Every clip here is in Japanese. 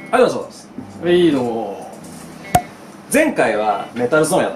はい、どうぞ。 はいどうも。 前回はメタルゾーンやった。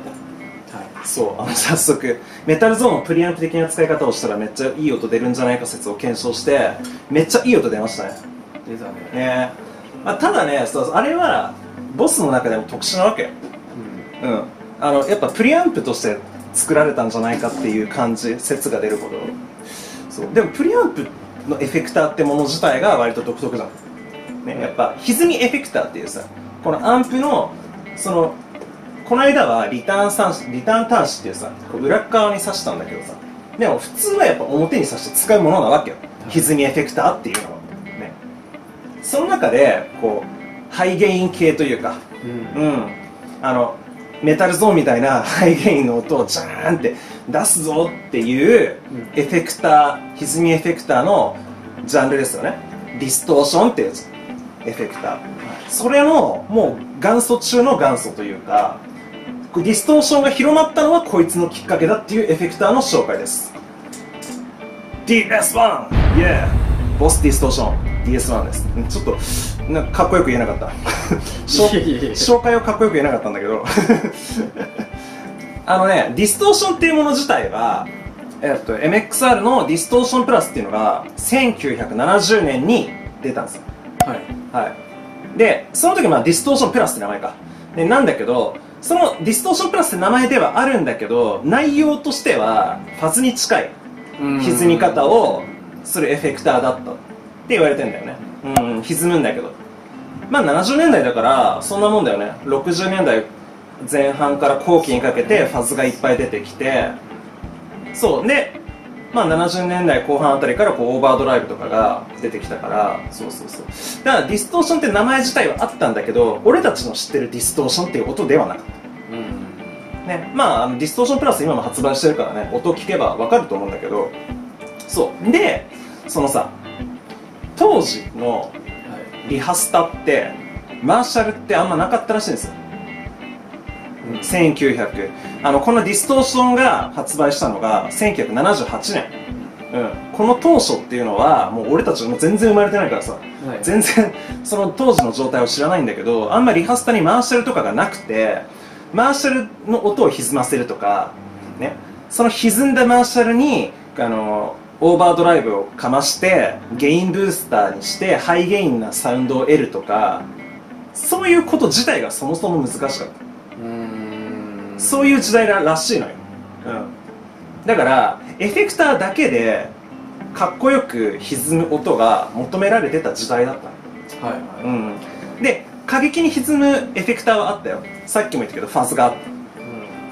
はい。 そう、早速メタルゾーンのプリアンプ的な使い方をしたらめっちゃいい音出るんじゃないか説を検証して、めっちゃいい音出ましたね。 出たね。 ね、まあ、ただね、そうあれはボスの中でも特殊なわけよ。やっぱプリアンプとして作られたんじゃないかっていう感じ、説が出るほど。そうでもプリアンプのエフェクターってもの自体が割と独特じゃん、ね、やっぱ歪みエフェクターっていうさ、このアンプのこの間はリターン端子っていうさ、こう裏側に挿したんだけどさ、でも普通はやっぱ表に挿して使うものなわけよ、歪みエフェクターっていうのはね。その中でこうハイゲイン系というか、メタルゾーンみたいなハイゲインの音をジャーンって出すぞっていうエフェクター、歪みエフェクターのジャンルですよね。ディストーションっていうエフェクター、それのもう元祖中の元祖というか、ディストーションが広まったのはこいつのきっかけだっていうエフェクターの紹介です。 DS1! Yeah! ボスディストーション DS1 です。ちょっとなんかかっこよく言えなかった紹介をかっこよく言えなかったんだけどディストーションっていうもの自体は、MXR のディストーションプラスっていうのが1970年に出たんですよ。はい、でその時ディストーションプラスって名前かでなんだけど、そのディストーションプラスって名前ではあるんだけど、内容としてはファズに近い歪み方をするエフェクターだったって言われてんだよね。歪むんだけど、まあ70年代だからそんなもんだよね。60年代前半から後期にかけてファズがいっぱい出てきて、そうで、まあ70年代後半あたりからこうオーバードライブとかが出てきたから、そうだからディストーションって名前自体はあったんだけど、俺たちの知ってるディストーションっていう音ではなかった、ね。まあディストーションプラス今も発売してるからね、音聞けば分かると思うんだけど、そうでそのさ、当時のリハスタってマーシャルってあんまなかったらしいんですよ。1900このディストーションが発売したのが1978年、この当初っていうのはもう俺たちも全然生まれてないからさ、全然その当時の状態を知らないんだけど、あんまりリハスタにマーシャルとかがなくて、マーシャルの音を歪ませるとかね、その歪んだマーシャルにオーバードライブをかましてゲインブースターにしてハイゲインなサウンドを得るとか、そういうこと自体がそもそも難しかった。そういう時代らしいのよ、だからエフェクターだけでかっこよく歪む音が求められてた時代だったの。で過激に歪むエフェクターはあったよ。さっきも言ったけどファズがあった、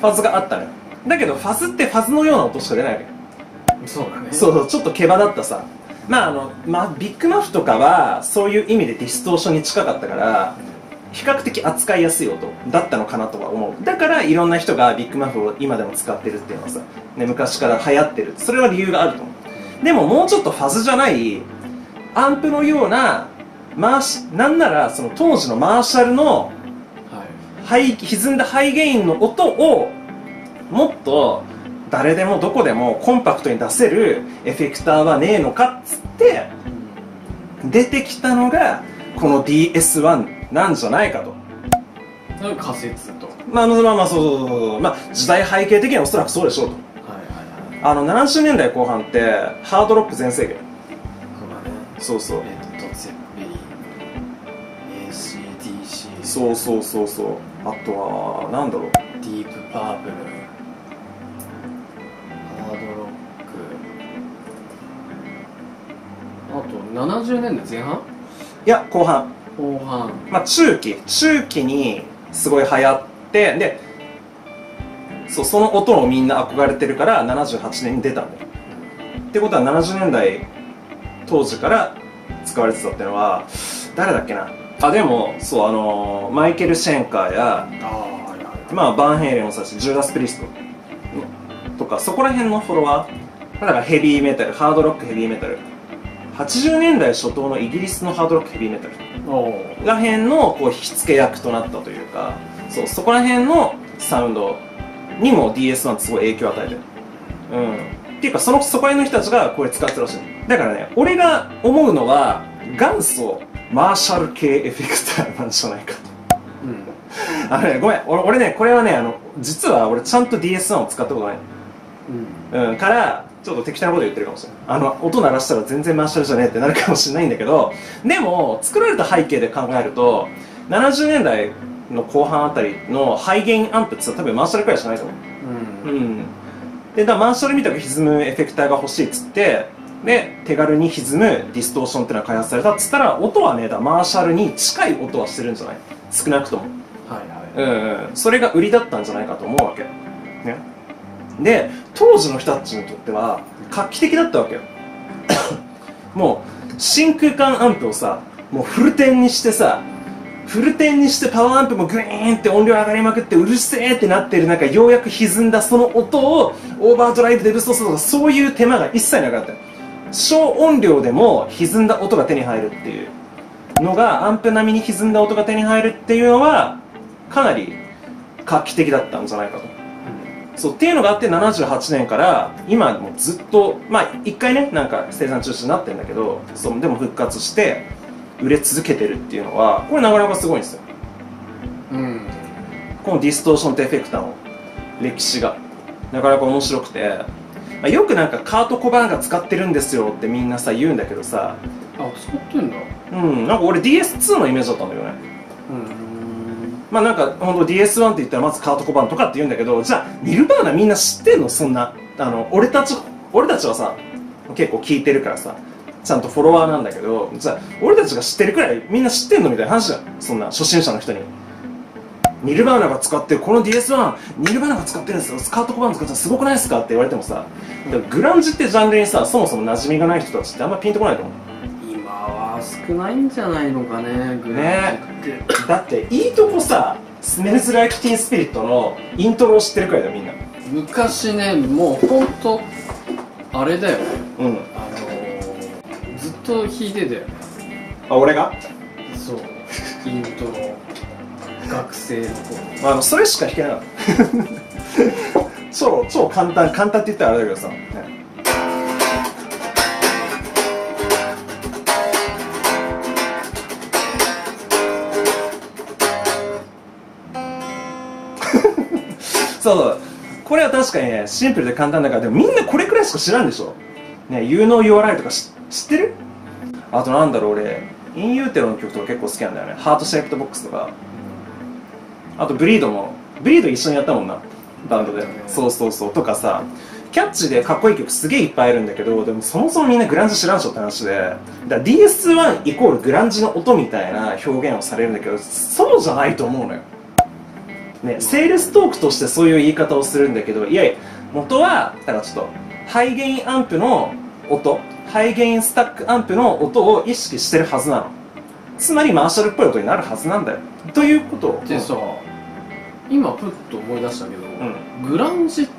ファズがあったのよ。だけどファズってファズのような音しか出ないわけ。 そうだね。 そうちょっと毛羽立ったさ、ビッグマフとかはそういう意味でディストーションに近かったから、比較的扱いやすい音だったのかなとは思う。だからいろんな人がビッグマフを今でも使ってるっていうのはさ、ね、昔から流行ってる、それは理由があると思う。でももうちょっとファズじゃないアンプのようななんならその当時のマーシャルの歪んだハイゲインの音をもっと誰でもどこでもコンパクトに出せるエフェクターはねえのかっつって出てきたのがこの DS1 なんじゃないかと。 仮説と。 時代背景的にはおそらくそうでしょうと。70年代後半ってハードロック全盛期。そう。 ドツェッペリン、ACDC。 そう。あとはなんだろう。 ディープパープル。ハードロック。あと70年代前半？ いや後半。中期にすごい流行って、でその音をみんな憧れてるから78年に出たんだよ。ってことは70年代当時から使われてたっていうのは誰だっけなでもそうマイケル・シェンカーやバンヘイレンもそうだし、ジューダス・プリストとかそこら辺のフォロワーだからヘビーメタル、ハードロックヘビーメタル、80年代初頭のイギリスのハードロックヘビーメタルら辺のこう火付け役となったというか、そこら辺のサウンドにも DS1 ってすごい影響を与えてる。っていうかそこら辺の人たちがこれ使ってるらしい。だからね、俺が思うのは元祖マーシャル系エフェクターなんじゃないかと。 うん、 ごめん、俺ね、これはね、実は俺ちゃんと DS1 を使ったことないの。から、ちょっと適当なこと言ってるかもしれない。音鳴らしたら全然マーシャルじゃねえってなるかもしれないんだけど、でも、作られた背景で考えると、70年代の後半あたりのハイゲインアンプってさ、多分マーシャルくらいしかないと思う。で、マーシャルみたく歪むエフェクターが欲しいっつって、で、手軽に歪むディストーションっていうのが開発されたっつったら、音はね、マーシャルに近い音はしてるんじゃない？少なくとも。それが売りだったんじゃないかと思うわけ。ね。で、当時の人たちにとっては、画期的だったわけよ。もう、真空管アンプをさ、もうフルテンにしてさ、フルテンにしてパワーアンプもグイーンって音量上がりまくってうるせえってなってる中、ようやく歪んだその音をオーバードライブでブーストするとか、そういう手間が一切なかった。小音量でも歪んだ音が手に入るっていうのが、アンプ並みに歪んだ音が手に入るっていうのはかなり画期的だったんじゃないかと。そうっていうのがあって、78年から今もずっと、まあ一回ね、なんか生産中止になってるんだけど、でも復活して売れ続けてるっていうのは、これなかなかすごいんですよ。このディストーションとエフェクターの歴史がなかなか面白くて、まあ、よくなんかカート・コバーンが使ってるんですよってみんなさ言うんだけどさ、 使ってんだ。 なんか俺 DS2 のイメージだったんだよね。まあなんかほんと DS1 って言ったらまずカート・コバーンとかって言うんだけど、じゃあニルバーナみんな知ってんの？そんな俺たちはさ結構聞いてるからさ、ちゃんとフォロワーなんだけど、じゃあ俺たちが知ってるくらいみんな知ってんのみたいな話じゃん。そんな初心者の人にニルバーナが使ってるこの DS1 ニルバーナが使ってるんですよ、カート・コバーン使ってるのすごくないですかって言われてもさ、グランジってジャンルにさそもそも馴染みがない人たちってあんまピンとこないと思う。 今は少ないんじゃないのかね、グランジって。 だっていいとこさ、スメルズ・ライク・ティーン・スピリットのイントロを知ってるくらいだよみんな。 昔ね、もうほんとあれだよね、ずっと弾いてたよね。 俺がそう、イントロ学生の頃。 それしか弾けなかった超簡単って言ったらあれだけどさ、ね、そうこれは確かにねシンプルで簡単だから、でもみんなこれくらいしか知らんでしょね。You Know Your Lie とか知ってる？あとなんだろう、俺インユーテロの曲とか結構好きなんだよね。ハートシェイプトボックスとか、あとブリード一緒にやったもんな、バンドで。そうとかさ、キャッチーでかっこいい曲すげえいっぱいあるんだけど、でもそもそもみんなグランジ知らんしょって話で、だから DS1 イコールグランジの音みたいな表現をされるんだけど、そうじゃないと思うのよね。セールストークとしてそういう言い方をするんだけど、いやいや元はだからちょっとハイゲインアンプの音、ハイゲインスタックアンプの音を意識してるはずなの。つまりマーシャルっぽい音になるはずなんだよということでさ、今プッと思い出したけど、グランジって、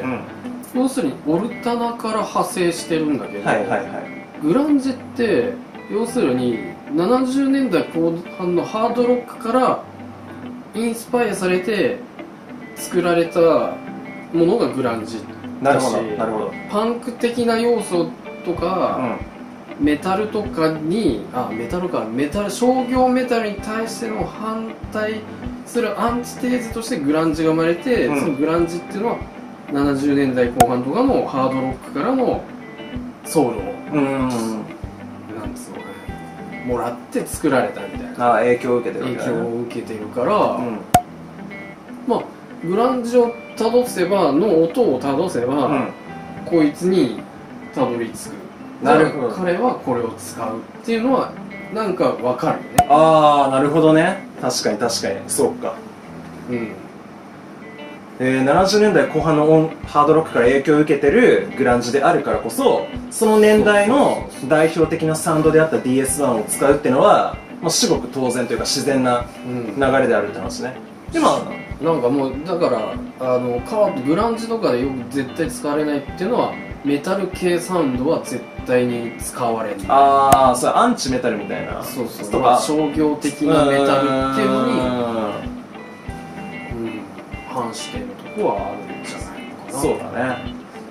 要するにオルタナから派生してるんだけど、グランジって要するに70年代後半のハードロックからインスパイアされて作られたものがグランジだし、パンク的な要素とか、メタルとかに商業メタルに対しての反対するアンチテーゼとしてグランジが生まれて、そのグランジっていうのは70年代後半とかのハードロックからのソウルをなんつうのかね、もらって作られたみたいな影響を受けてる影響を受けてるから、まあグランジを辿せばの音を辿せば、こいつにたどり着く。なるほど。彼はこれを使うっていうのはなんかわかるよね。 ああ、なるほどね。確かにそうか。70年代後半のハードロックから影響を受けてるグランジであるからこそ、その年代の代表的なサウンドであった DS1 を使うっていうのは、まあ、至極当然というか自然な流れであるって話ね。でなんかもうだからグランジとかでよく絶対使われないっていうのは、メタル系サウンドは絶対に使われない。 ああ、それアンチメタルみたいな。 そう商業的なメタルっていうのに反してるとこはあるんじゃないのかな。 そうだね。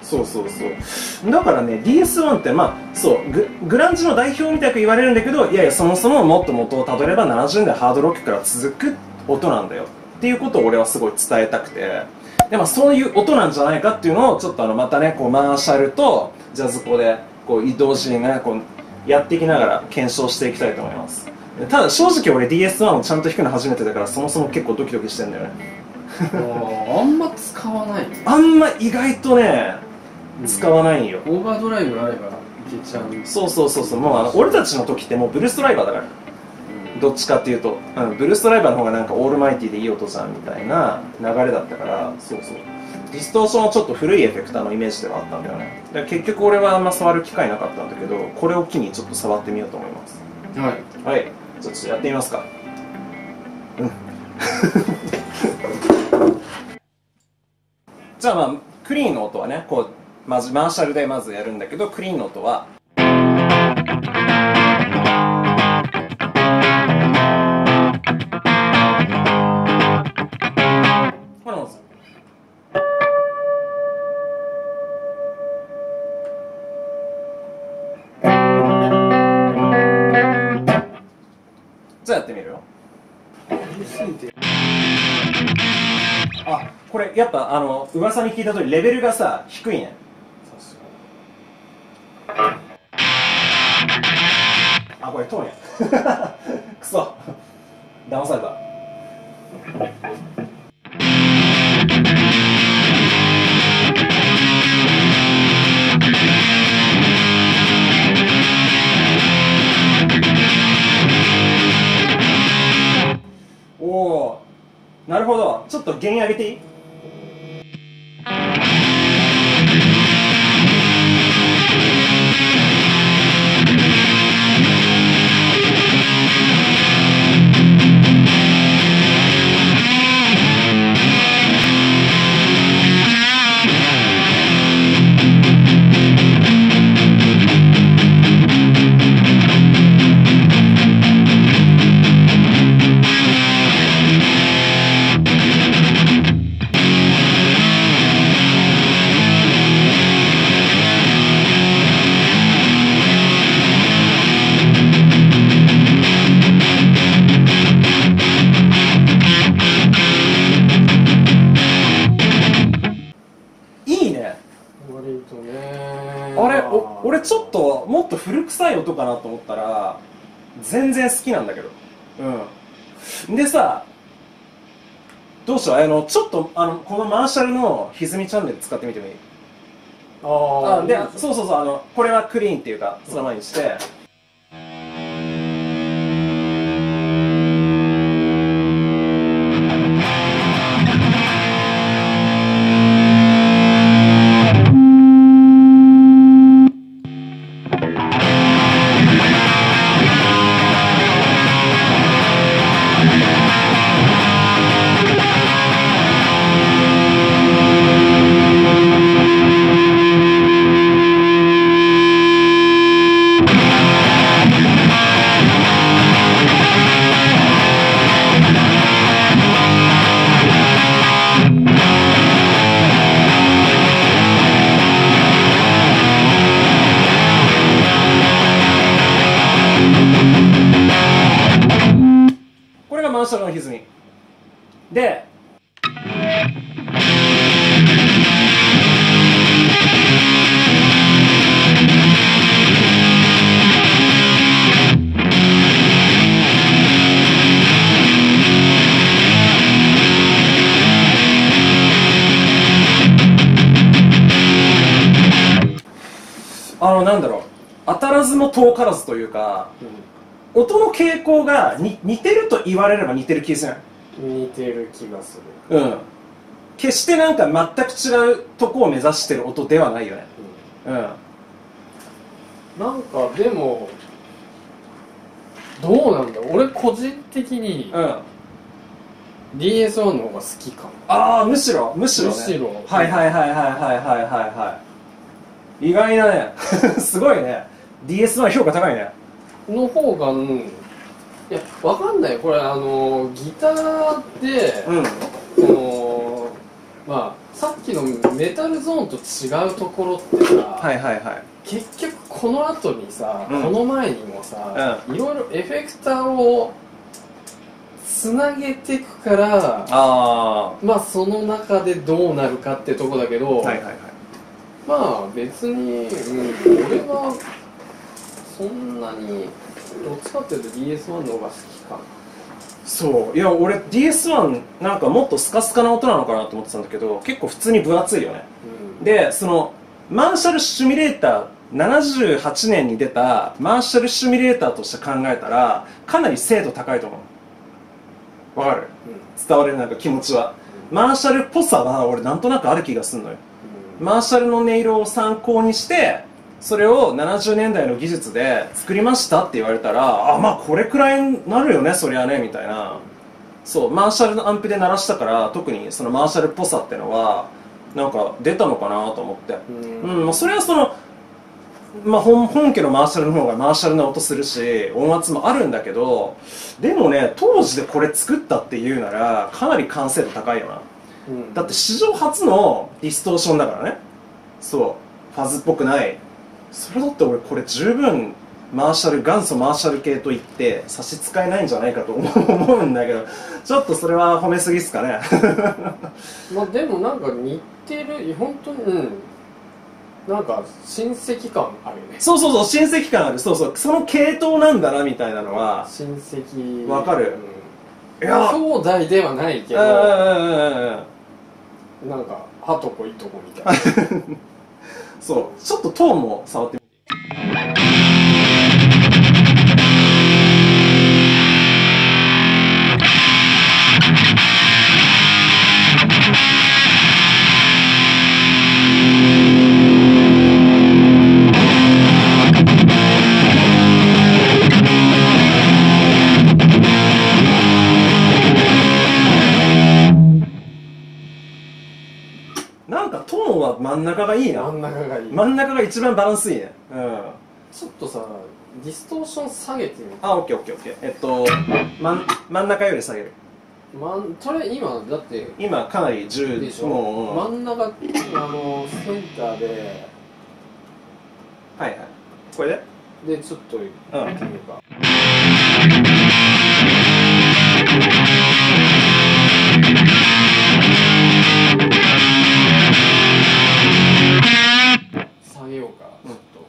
そうそうそうだからね DS1 ってまあそうグランジの代表みたいく言われるんだけど、いやいやそもそももっと元をたどれば70年代ハードロックから続く音なんだよっていうことを俺はすごい伝えたくて、でもそういう音なんじゃないかっていうのをちょっとまたねこうマーシャルとジャズコでこう移動しながらこうやっていきながら検証していきたいと思います。ただ正直俺 DS1 をちゃんと弾くの初めてだからそもそも結構ドキドキしてんだよねあんま使わない。 あんま意外とね使わないんよ。 オーバードライブがあればいけちゃう。 そうそうそうそう、もう俺たちの時ってもうブルースドライバーだから、どっちかっていうと、ブルースドライバーの方がなんかオールマイティでいい音じゃんみたいな流れだったから、そうそうディストーションはちょっと古いエフェクターのイメージではあったんだよね。だから結局俺はあんま触る機会なかったんだけど、これを機にちょっと触ってみようと思います。はい、じゃあちょっとやってみますか。じゃあまあクリーンの音はねこうまずマーシャルでまずやるんだけど、クリーンの音はこれなんですよ。じゃあやってみるよ。あ、これやっぱ噂に聞いた通りレベルがさ低いね。あ、これ遠いねくそ騙された。おお、なるほど。ちょっと弦上げていい？俺ちょっともっと古臭い音かなと思ったら全然好きなんだけど。でさ、どうしよう、ちょっとこのマーシャルの歪みチャンネル使ってみてもいい？で、そうそうそう、これはクリーンっていうかその前にして、マーシャルの歪みで、なんだろう、当たらずも遠からずというか、音の傾向が似てると言われれば似てる気がする。 似てる気がする。 決してなんか全く違うとこを目指してる音ではないよね。 なんかでもどうなんだ、俺個人的に、DS1 の方が好きかも。 ああ、むしろね。はいはいはいはいはいはいはい。意外だねすごいね。 DS1 評価高いね。 の方が、いや、わかんない。これギターで、まあさっききのメタルゾーンと違うところってさ、 はいはいはい、 結局この後にさ、この前にもさ、いろいろエフェクターをつなげていくから、まあその中でどうなるかってとこだけど、はいはいはい、まあ別に、俺はそんなにどっちかっていうと DS1 の方が好きかな。 そう、いや俺 DS1 なんかもっとスカスカな音なのかなと思ってたんだけど、結構普通に分厚いよね、でそのマーシャルシミュレーター、78年に出たマーシャルシミュレーターとして考えたらかなり精度高いと思う。わかる、伝わるなんか気持ちは、マーシャルっぽさは俺なんとなくある気がするのよ、マーシャルの音色を参考にしてそれを70年代の技術で作りましたって言われたら、まあこれくらいになるよねそりゃねみたいな。そうマーシャルのアンプで鳴らしたから、特にそのマーシャルっぽさってのはなんか出たのかなと思って、それはその、本家のマーシャルの方がマーシャルな音するし音圧もあるんだけど、でもね当時でこれ作ったっていうならかなり完成度高いよな、だって史上初のディストーションだからね。そうファズっぽくない、それだって俺これ十分マーシャル、元祖マーシャル系と言って差し支えないんじゃないかと思うんだけど、ちょっとそれは褒めすぎっすかねまあでもなんか似てる、本当に、なんか親戚感あるよね。 そうそうそう、親戚感ある、そうそう、その系統なんだなみたいなのは親戚わかる、 いや兄弟ではないけど、なんかはとこいとこみたいなそうちょっとトーンも触ってみて。なんかトーンは真ん中がいいな。 真ん中がいい。 真ん中が一番バランスいいね。 ちょっとさ、ディストーション下げてみて。 オッケーオッケーオッケー。真ん中より下げる。 それ今だって今かなり10 でしょ。真ん中センターで、 はいはい。これでちょっとやってみようか。下げようか、ちょっと。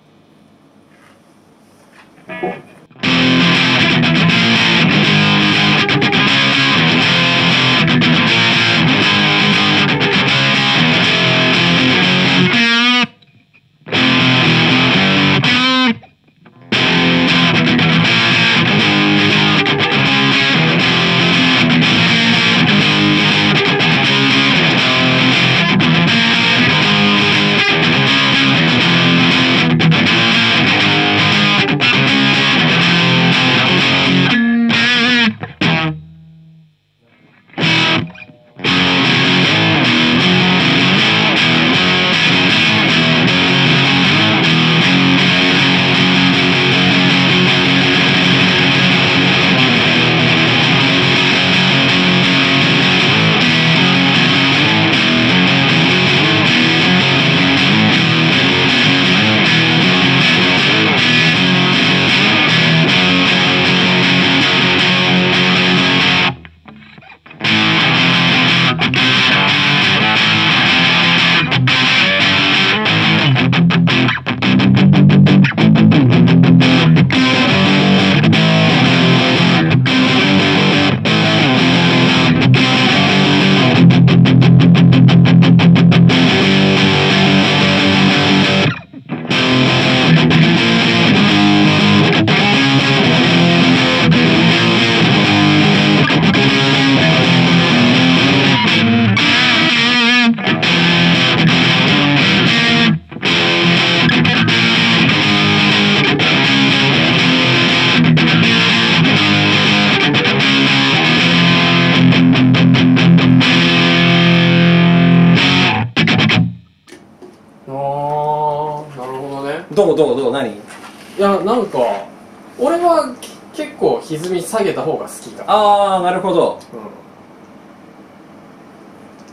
どう何？いやなんか俺は結構歪み下げた方が好きだ。 なるほど、 ト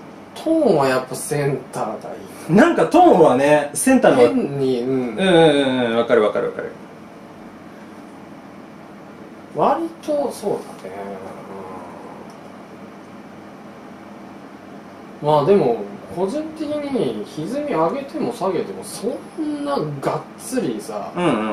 トーンはやっぱセンターがいい。 なんかトーンはね、センターの変に、 わかるわかるわかる。 割とそうだね、まあでも個人的に歪み上げても下げてもそんながっつりさ、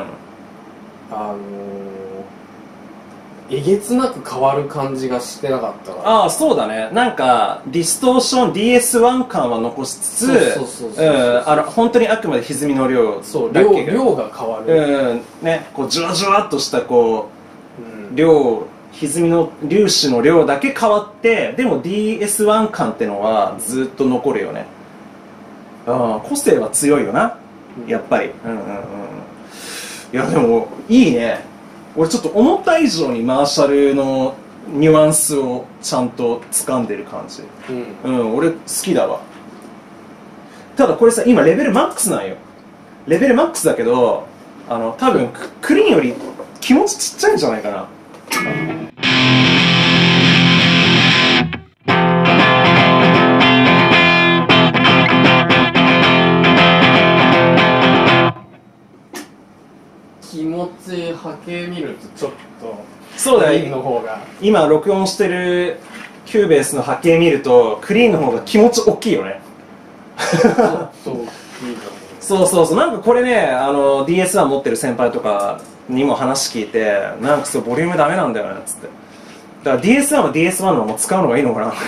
えげつなく変わる感じがしてなかったから。 ああ、そうだね。なんかディストーション DS1 感は残しつつ、本当にあくまで歪みの量だけが、 量が変わる。 ね、こうじゅわじゅわっとしたこう、歪みの粒子の量だけ変わって、でも DS1 感ってのはずっと残るよね。個性は強いよな、やっぱり。いやでもいいね。俺ちょっと思った以上にマーシャルのニュアンスをちゃんと掴んでる感じ。俺好きだわ。ただこれさ、今レベルマックスなんよ。レベルマックスだけど、多分クリーンより気持ちちっちゃいんじゃないかな。 気持ちいい波形見るとちょっとそうだクリーンの方が今録音してるキューベースの波形見るとクリーンの方が気持ち大きいよね。そうそうそう。なんかこれね、DS1 持ってる先輩とかにも話聞いて、なんかそうボリュームダメなんだよねっつって。だから DS1 は DS1 のまま使うのがいいのかな。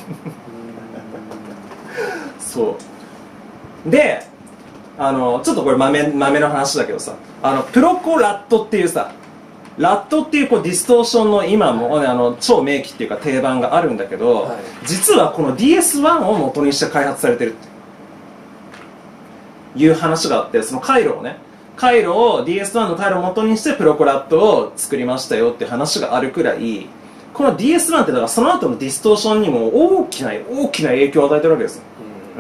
そうで、ちょっとこれ豆の話だけどさ、プロコラットっていうさ、ラットっていうこうディストーションの今も、ね、超名機っていうか定番があるんだけど、実はこの DS1 を元にして開発されてるっていう話があって、その回路を DS1 の回路を元にしてプロコラットを作りましたよっていう話があるくらい、この DS1 ってだからその後のディストーションにも大きな影響を与えてるわけですよ。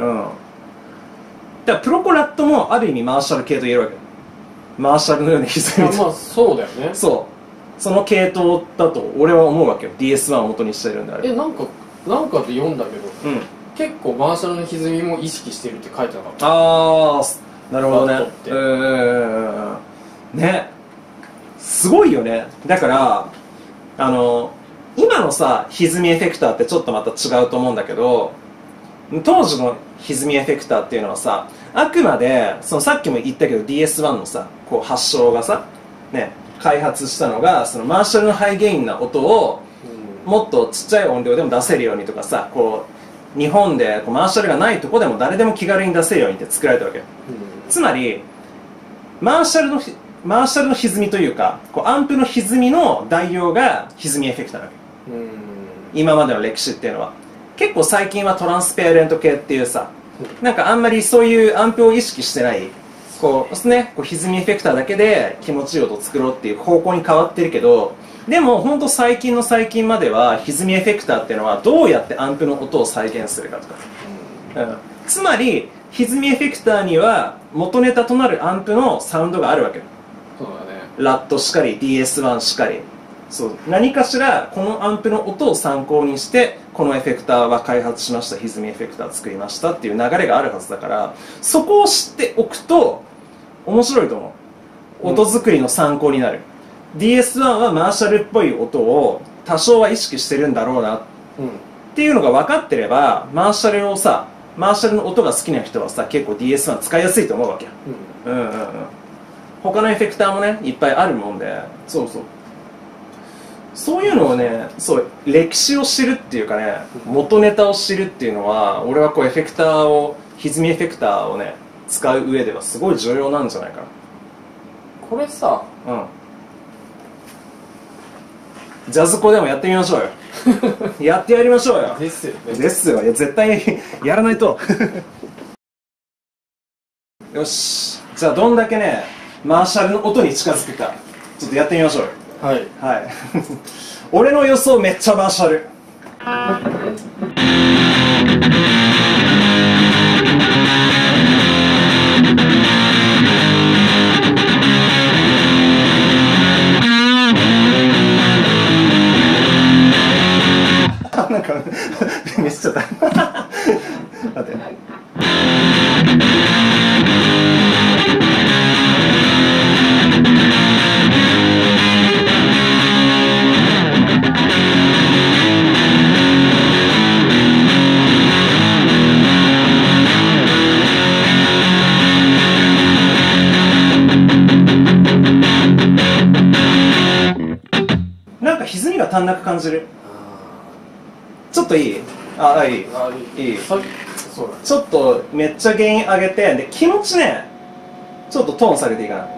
だからプロコラットもある意味マーシャル系と言えるわけ。マーシャルのように歪みと、 まあそうだよね。 その系統だと俺は思うわけよ。 DS1 を元にしてるんであれば。 なんかで読んだけど、結構マーシャルの歪みも意識してるって書いてなかった。 ああ、なるほどね。ね、すごいよね。だから今のさ歪みエフェクターってちょっとまた違うと思うんだけど、当時の歪みエフェクターっていうのはさ、あくまでそのさっきも言ったけど DS1 のさこう発祥がさ、ね、開発したのがそのマーシャルのハイゲインな音をもっとちっちゃい音量でも出せるようにとかさ、こう日本でこうマーシャルがないとこでも誰でも気軽に出せるようにって作られたわけよ。つまりマーシャルの歪みというか、こうアンプの歪みの代用が歪みエフェクターなわけ。今までの歴史っていうのは結構最近はトランスペアレント系っていうさ、なんかあんまりそういうアンプを意識してないこう歪みエフェクターだけで気持ちいい音を作ろうっていう方向に変わってるけど、でも本当最近の最近までは歪みエフェクターっていうのはどうやってアンプの音を再現するかとか、つまり歪みエフェクターには元ネタとなるアンプのサウンドがあるわけ。 そうだね。 ラットしかり DS1 しかり、そう何かしらこのアンプの音を参考にしてこのエフェクターは開発しました、歪みエフェクター作りましたっていう流れがあるはずだから、そこを知っておくと面白いと思う。音作りの参考になる。DS1 はマーシャルっぽい音を多少は意識してるんだろうなっていうのが分かってれば、マーシャルの音が好きな人はさ結構 DS1 使いやすいと思うわけよ。他のエフェクターもねいっぱいあるもんで、そういうのをね、歴史を知るっていうかね、元ネタを知るっていうのは、俺はこうエフェクターを歪みエフェクターをね使う上ではすごい重要なんじゃないかな。 これさ、 ジャズコでもやってみましょうよ。やってやりましょうよ。 ですよね。 ですよ。いや絶対やらないと。よし、じゃあどんだけねマーシャルの音に近づくかちょっとやってみましょうよ。はい、俺の予想めっちゃマーシャル。なんかミスっちゃった。 なく感じる。ちょっといい？あ、いい。いい。 そうだ。 ちょっとめっちゃ原因上げて、で気持ちね、ちょっとトーン下げていいかな。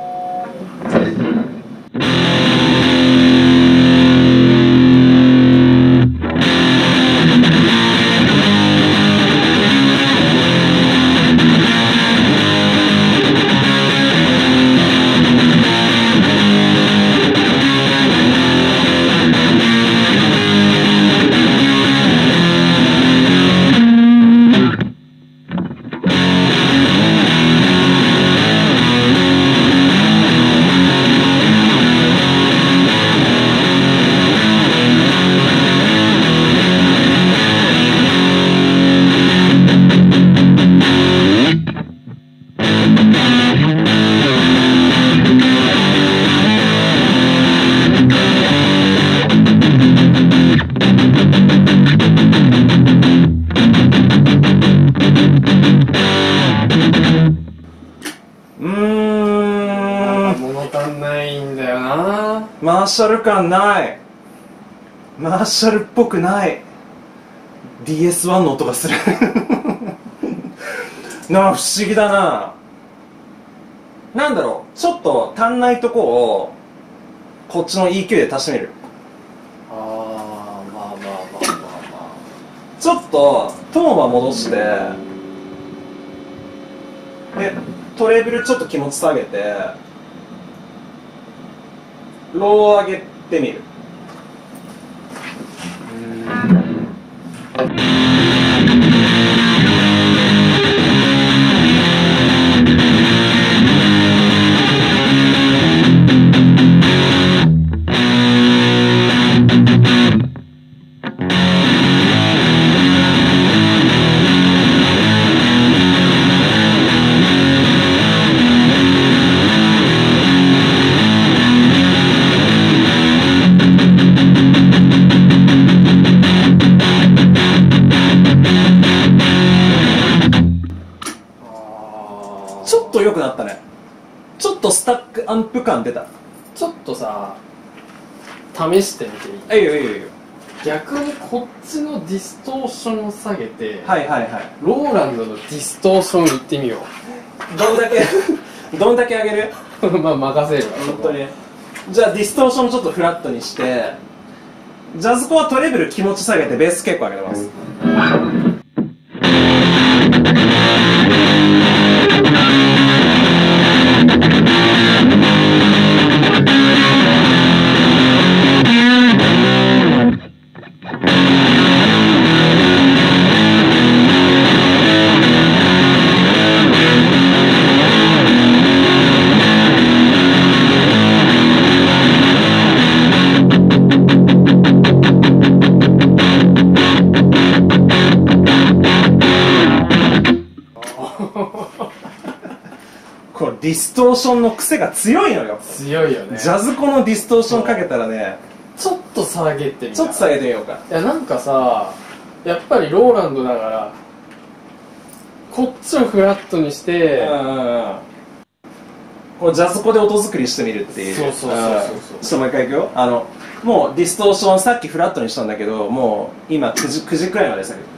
マーシャル感ない。マーシャルっぽくない。 DS1 の音がするなあ、不思議だな。なんだろう、ちょっと足んないとこをこっちの EQ で足してみる。 まあちょっとトーンは戻して、でトレブルちょっと気持ち下げて、ローを上げてみる。ちょっと良くなったね。ちょっとスタックアンプ感出た。 ちょっとさ、試してみていい？ いいよいいよいいよ。 逆にこっちのディストーションを下げて、 はいはいはい。 ローランドのディストーションいってみよう。どんだけ上げるまあ任せるわ、 本当に。じゃあディストーションちょっとフラットにして、ジャズコはトレブル気持ち下げてベース結構上げてます。これディストーションの癖が強いのよ。 強いよね。 ジャズコのディストーションかけたらね、 ちょっと下げてみた。 ちょっと下げてみようか。 いやなんかさ、やっぱりローランドだからこっちをフラットにして、 こうジャズコで音作りしてみるっていう。 そうそう。 ちょっともう一回いくよ。もうディストーションさっきフラットにしたんだけど、もう今9時くらいまで下げる。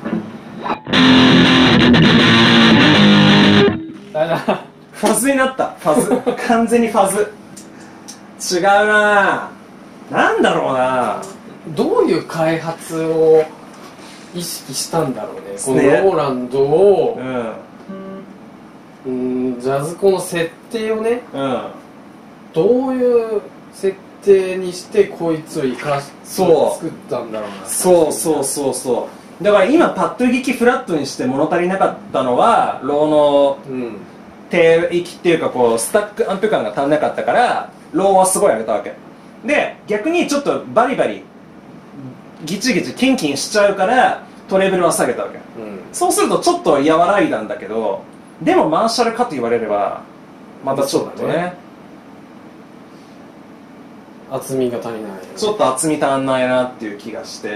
ファズになった。ファズ完全にファズ違うな。なんだろうな。 どういう開発を意識したんだろうね、このローランドを、ジャズコの設定をね、どういう設定にしてこいつを生かして作ったんだろうな。 そうだから今パッと聞きフラットにして物足りなかったのはローの低域っていうか、こうスタックアンプ感が足んなかったからローはすごい上げたわけで、逆にちょっとバリバリギチギチキンキンしちゃうからトレブルは下げたわけ、そうするとちょっと和らいだんだけど、でもマーシャルかと言われればまたちょっとね、 厚みが足りない、 ちょっと厚み足んないなっていう気がして、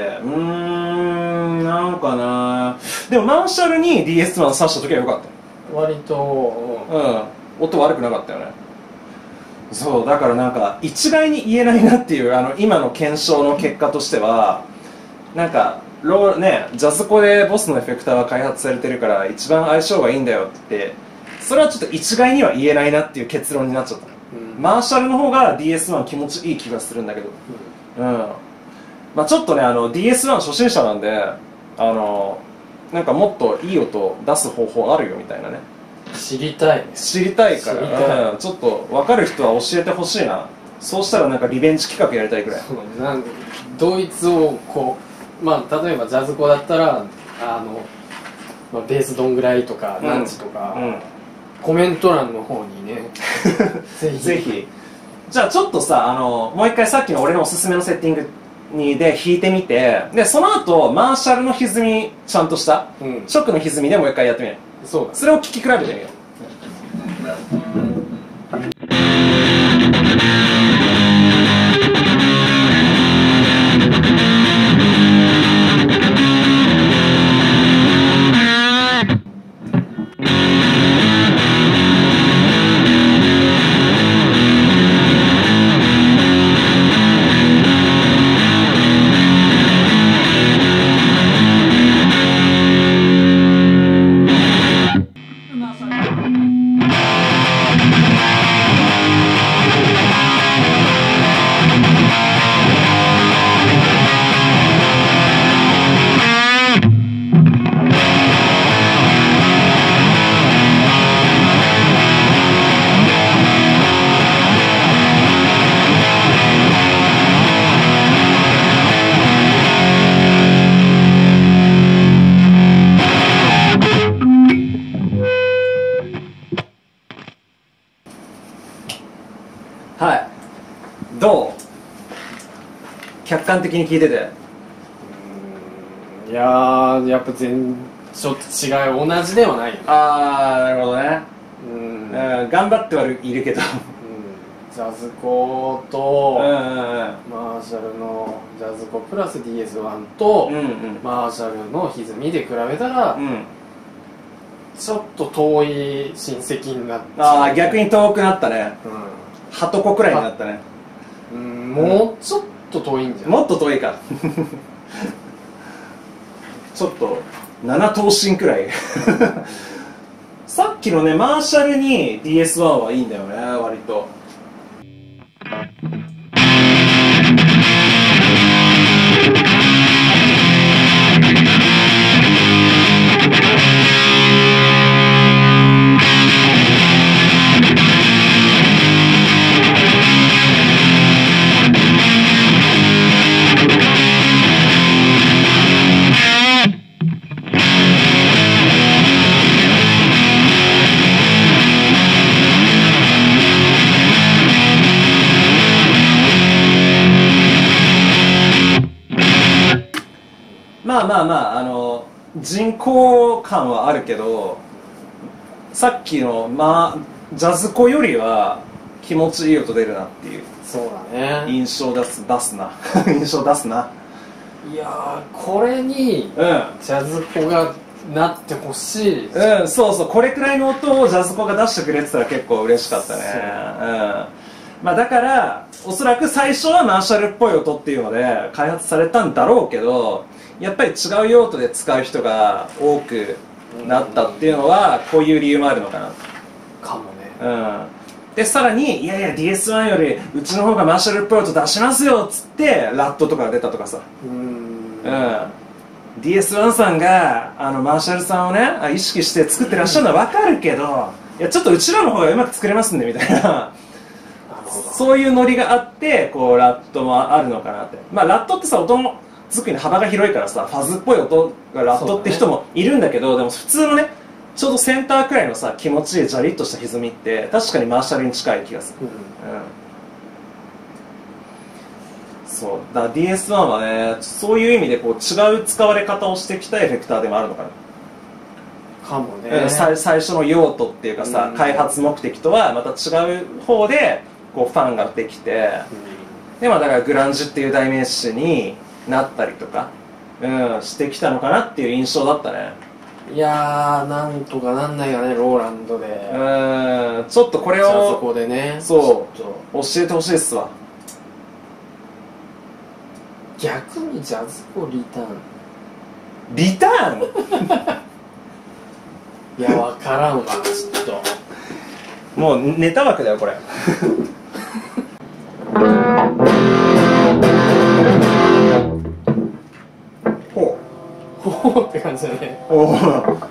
なんかな。でもマーシャルに DS1 挿した時は良かったよ。 割と音悪くなかったよね。 そうだからなんか一概に言えないなっていう今の検証の結果としてはなんかジャズコでボスのエフェクターが開発されてるから一番相性がいいんだよって言ってそれはちょっと一概には言えないなっていう結論になっちゃった、マーシャルの方が DS1 気持ちいい気がするんだけどまあちょっとねDS1 初心者なんでなんかもっといい音出す方法あるよみたいなね知りたいね知りたいから、ちょっと分かる人は教えてほしいな。そうしたらなんかリベンジ企画やりたいくらい。 なんドイツをこうまあ例えばジャズコだったらまあ、ベースどんぐらいとか何時とか、コメント欄の方にねぜひじゃあちょっとさもう一回さっきの俺のおすすめのセッティングで弾いてみてでその後マーシャルの歪みちゃんとした、ショックの歪みでもう一回やってみる。 そうだ、 それを聴き比べてみよう。はいどう客観的に聞いてていやーやっぱちょっと違う同じではないよね。 ああなるほどね頑張ってはいるけどジャズコとマーシャルのジャズコプラス DS1 とマーシャルの歪みで比べたらちょっと遠い親戚になって、 ああ逆に遠くなったね。はとこくらいになったね。 もうちょっと遠いんじゃない？ もっと遠いかちょっと7頭身くらいさっきのねマーシャルに DS1 はいいんだよね割と。まあ人工感はあるけどさっきのジャズコよりは気持ちいい音出るなっていうそうだね印象出すな印象出すな。 いやーこれにジャズコがなってほしい。 そうそうこれくらいの音をジャズコが出してくれてたら結構嬉しかったね。まあだからおそらく最初はマーシャルっぽい音っていうので開発されたんだろうけどやっぱり違う用途で使う人が多くなったっていうのはこういう理由もあるのかなかもね。 でさらにいやいや DS1 よりうちの方がマーシャルっぽい音出しますよっつってラットとかが出たとかさDS1 さんがマーシャルさんをね意識して作ってらっしゃるのは分かるけどいやちょっとうちらの方がうまく作れますんでみたいなそういうノリがあってこうラットもあるのかなって。まあラットってさ音の作りの幅が広いからさファズっぽい音がラットって人もいるんだけどでも普通のねちょうどセンターくらいのさ気持ちいいジャリッとした歪みって確かにマーシャルに近い気がする。そうだから DS1 はねそういう意味でこう違う使われ方をしてきたエフェクターでもあるのかな。 かもね。 最初の用途っていうかさ開発目的とはまた違う方でこうファンができてでまあだからグランジっていう代名詞になったりとかしてきたのかなっていう印象だったね。 いやーなんとかなんないよねローランドでちょっとこれをそこでねそう教えてほしいっすわ。 逆にジャズコリターン。 リターンいや、わからんわ、ちょっと。 もうネタ枠だよこれ。ほうほうって感じだね。 おお。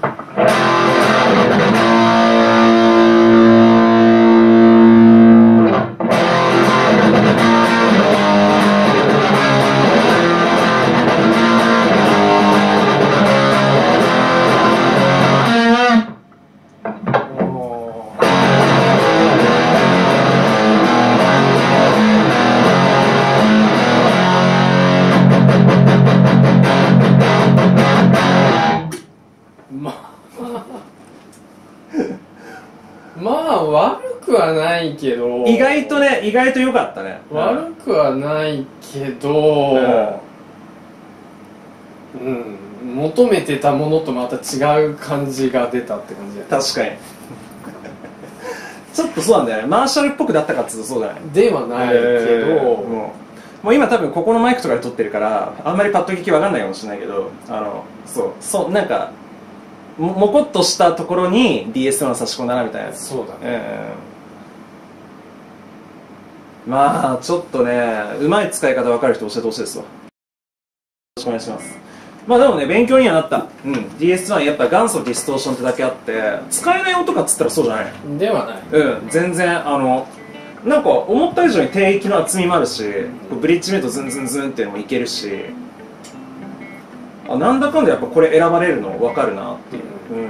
まあ悪くはないけど、 意外とね、意外と良かったね。 悪くはないけど、求めてたものとまた違う感じが出たって感じだね。 確かに。ちょっとそうなんだよね。マーシャルっぽくだったかっつうとそうだね。 ではないけど、 もう今多分ここのマイクとかで撮ってるからあんまりパッと聞きわかんないかもしれないけど、そうなんかもこっとしたところに DS1 差し込んだなみたいな。 そうだね。 まあちょっとね、うまい使い方分かる人教えてほしいですわ。よろしくお願いします。まあでもね、勉強にはなった。DS1 やっぱ元祖ディストーションってだけあって使えない音かっつったらそうじゃない。 ではない。 全然なんか思った以上に低域の厚みもあるし、ブリッジメイトズンズンズンっていうのもいけるし、なんだかんだやっぱこれ選ばれるの分かるなっていう、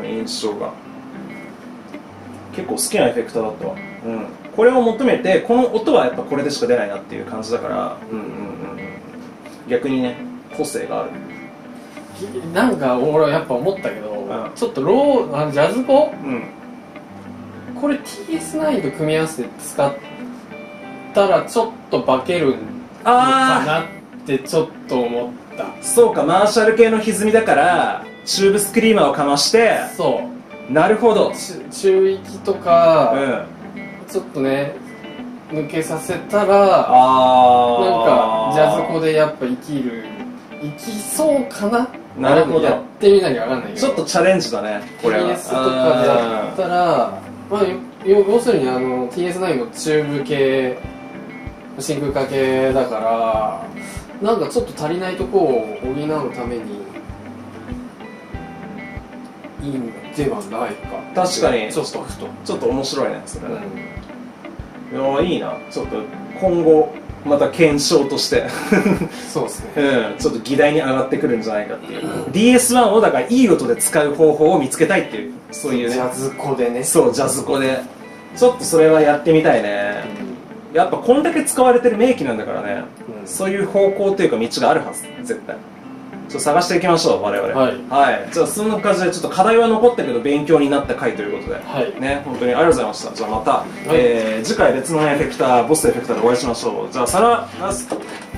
印象が。結構好きなエフェクターだったわ。これを求めてこの音はやっぱこれでしか出ないなっていう感じだから、逆にね個性がある。 なんか俺はやっぱ思ったけど、ちょっとジャズコ、これ TS9 と組み合わせて使ったらちょっと化けるのかなってちょっと思った。 そうか、マーシャル系の歪みだからチューブスクリーマーをかまして。そうなるほど。 中域とか、ちょっとね抜けさせたらなんかジャズコでやっぱ生きそうかな。 なるほど。 やってみなきゃ分かんないけど、 ちょっとチャレンジだねこれは。 TS とかでやったら、まあ要するにTS9 もチューブ系真空化系だからなんかちょっと足りないとこを補うためにいいんではないか。 確かにちょっと面白いねそれね。いやいいな。ちょっと今後また検証としてそうですね、 ちょっと議題に上がってくるんじゃないかっていう、DS1 をだからいい音で使う方法を見つけたいっていう、そういうね、 ジャズコでね。 そうジャズコでちょっとそれはやってみたいね。やっぱこんだけ使われてる名機なんだからね、そういう方向というか道があるはず、絶対。ちょっと探していきましょう我々。はい、じゃあそんな感じでちょっと課題は残ったけど勉強になった回ということで、ね、本当にありがとうございました。じゃあまた、次回別のエフェクターボスエフェクターでお会いしましょう。じゃあさよなら。